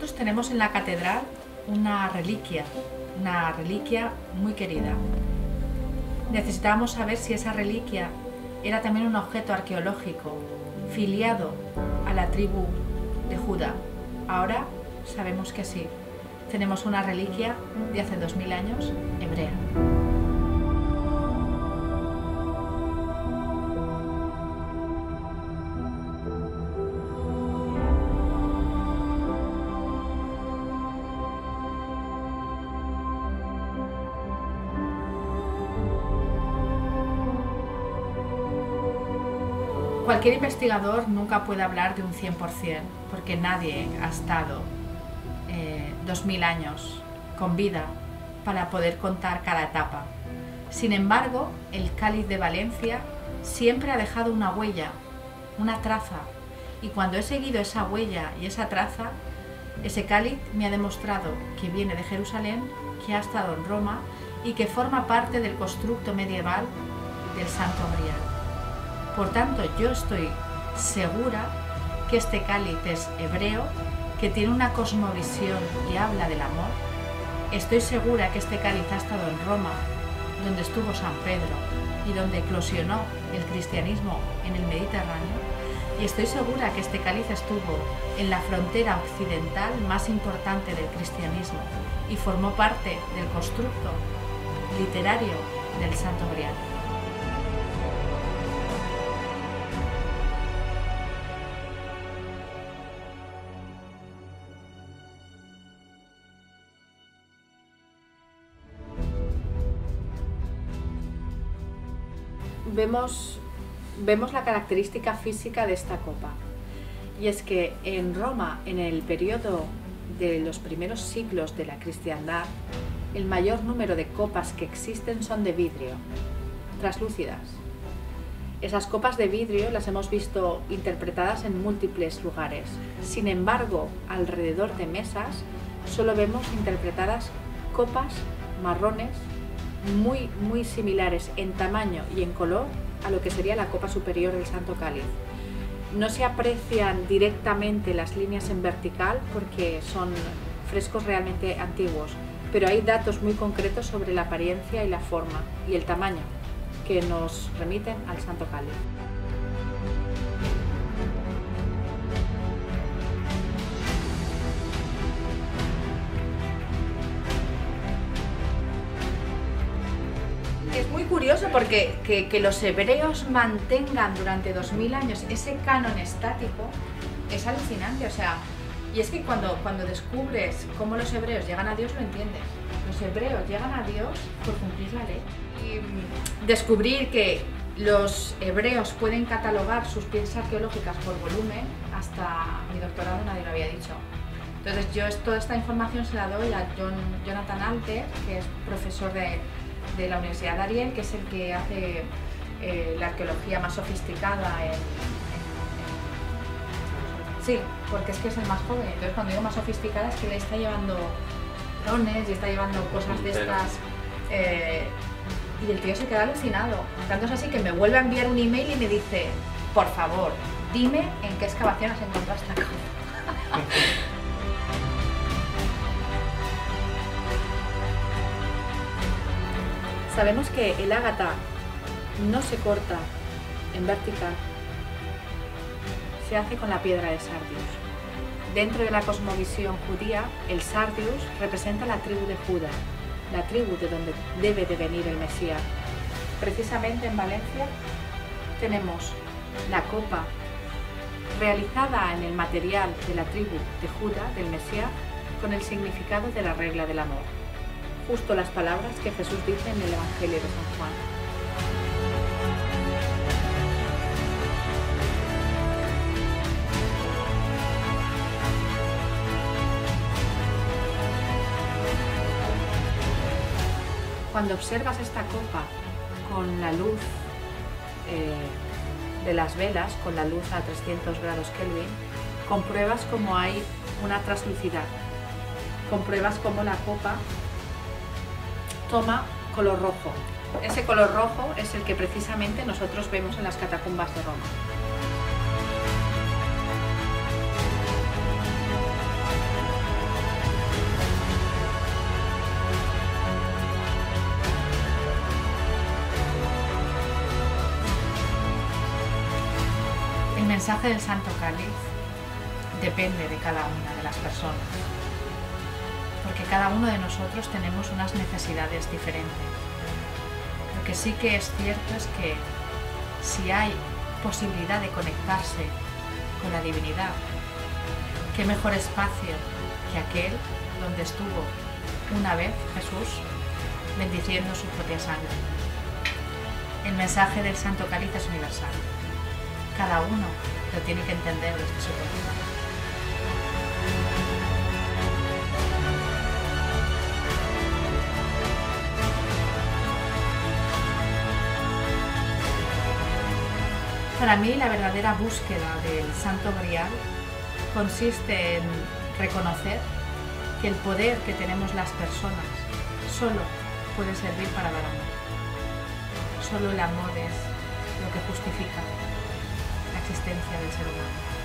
Nosotros tenemos en la catedral una reliquia muy querida. Necesitábamos saber si esa reliquia era también un objeto arqueológico filiado a la tribu de Judá. Ahora sabemos que sí. Tenemos una reliquia de hace 2000 años hebrea. Cualquier investigador nunca puede hablar de un 100%, porque nadie ha estado 2000 años con vida para poder contar cada etapa. Sin embargo, el cáliz de Valencia siempre ha dejado una huella, una traza, y cuando he seguido esa huella y esa traza, ese cáliz me ha demostrado que viene de Jerusalén, que ha estado en Roma y que forma parte del constructo medieval del Santo Grial. Por tanto, yo estoy segura que este cáliz es hebreo, que tiene una cosmovisión que habla del amor. Estoy segura que este cáliz ha estado en Roma, donde estuvo San Pedro y donde eclosionó el cristianismo en el Mediterráneo. Y estoy segura que este cáliz estuvo en la frontera occidental más importante del cristianismo y formó parte del constructo literario del Santo Grial. Vemos la característica física de esta copa, y es que en Roma, en el periodo de los primeros siglos de la cristiandad, el mayor número de copas que existen son de vidrio, translúcidas. Esas copas de vidrio las hemos visto interpretadas en múltiples lugares. Sin embargo, alrededor de mesas solo vemos interpretadas copas marrones muy similares en tamaño y en color a lo que sería la copa superior del Santo Cáliz. No se aprecian directamente las líneas en vertical porque son frescos realmente antiguos, pero hay datos muy concretos sobre la apariencia y la forma y el tamaño que nos remiten al Santo Cáliz. Es muy curioso porque que los hebreos mantengan durante 2000 años ese canon estático es alucinante, o sea, y es que cuando descubres cómo los hebreos llegan a Dios lo entiendes. Los hebreos llegan a Dios por cumplir la ley. Y descubrir que los hebreos pueden catalogar sus piezas arqueológicas por volumen, hasta mi doctorado nadie lo había dicho. Entonces yo toda esta información se la doy a Jonathan Alter, que es profesor de la Universidad de Ariel, que es el que hace la arqueología más sofisticada Sí, porque es que es el más joven. Entonces cuando digo más sofisticada es que le está llevando drones y está llevando cosas de estas y el tío se queda alucinado. Tanto es así que me vuelve a enviar un email y me dice: por favor, dime en qué excavación has encontrado esta cosa. Sabemos que el ágata no se corta en vertical, se hace con la piedra de sardius. Dentro de la cosmovisión judía, el sardius representa la tribu de Judá, la tribu de donde debe de venir el Mesías. Precisamente en Valencia tenemos la copa realizada en el material de la tribu de Judá, del Mesías, con el significado de la regla del amor. Justo las palabras que Jesús dice en el Evangelio de San Juan. Cuando observas esta copa con la luz de las velas, con la luz a 300 grados Kelvin, compruebas cómo hay una translucidad. Compruebas cómo la copa toma color rojo. Ese color rojo es el que precisamente nosotros vemos en las catacumbas de Roma. El mensaje del Santo Cáliz depende de cada una de las personas, porque cada uno de nosotros tenemos unas necesidades diferentes. Lo que sí que es cierto es que si hay posibilidad de conectarse con la divinidad, qué mejor espacio que aquel donde estuvo una vez Jesús bendiciendo su propia sangre. El mensaje del Santo Cáliz es universal. Cada uno lo tiene que entender desde su postura. Para mí, la verdadera búsqueda del Santo Grial consiste en reconocer que el poder que tenemos las personas solo puede servir para dar amor. Solo el amor es lo que justifica la existencia del ser humano.